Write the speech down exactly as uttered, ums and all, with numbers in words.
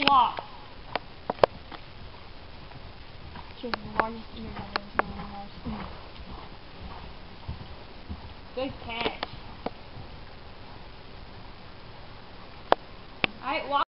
off. She has the largest ears I've ever seen in my life. Good catch. Alright, walk.